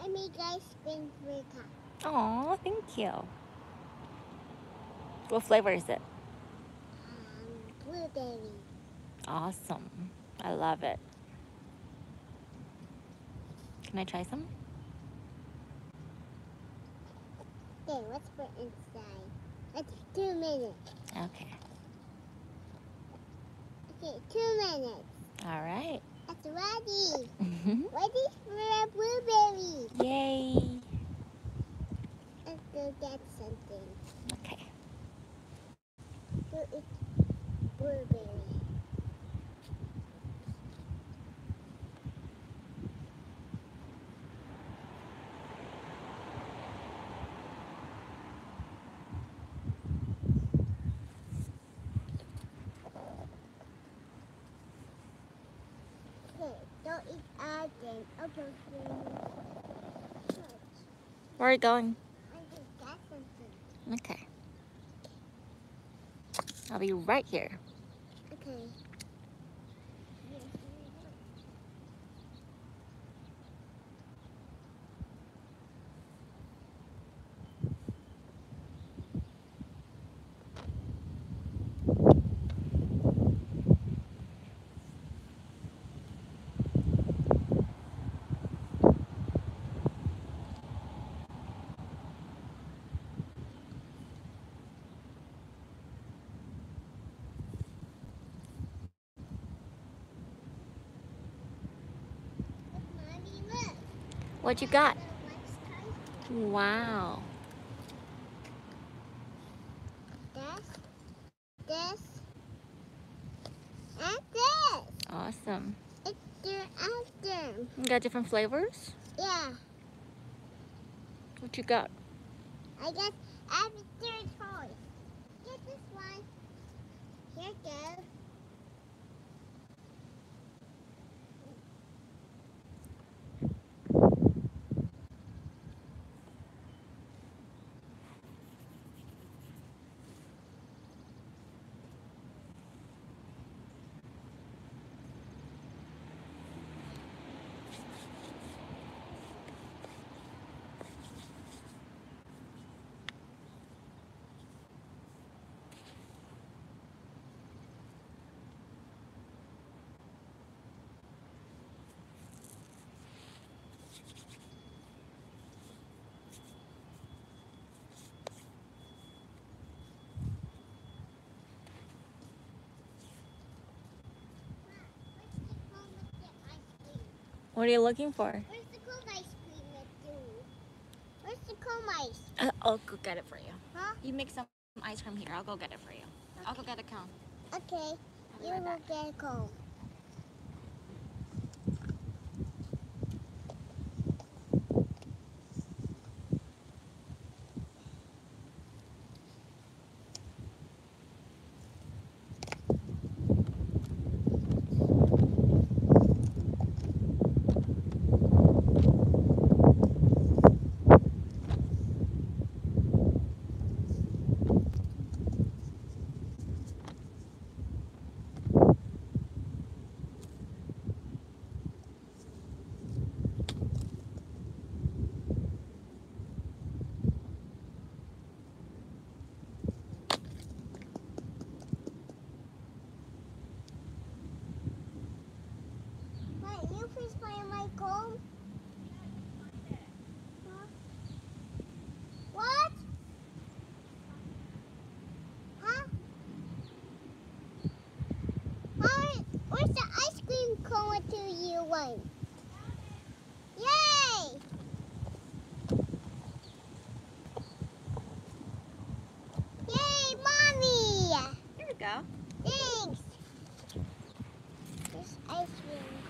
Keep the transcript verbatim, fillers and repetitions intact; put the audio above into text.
I make ice cream for Kat. Aw, thank you. What flavor is it? Um, blueberry. Awesome. I love it. Can I try some? Okay, let's put inside. That's two minutes. Okay. Okay, two minutes. All right. That's ready. Ready for a blueberry. Yay. Let's go get something. Okay. Go eat blueberry. Okay, don't eat again. Okay, Where are you going? I just got something. Okay. I'll be right here. Okay. Mommy, look. What you got? What's time? Wow. This, this, and this. Awesome. It's their after. You got different flavors? Yeah, What you got? I guess after toy. Get this one. Here it goes. What are you looking for? Where's the cold ice cream at you? Where's the cold ice? Uh, I'll go get it for you. Huh? You make some ice cream here. I'll go get it for you. I'll go get a cone. Okay, be you right will back. get a cold. Wait, you please play my cold? Huh? What? Huh? How, where's the ice cream cone to you one? Yay! Yay, Mommy! Here we go. Thanks. This ice cream.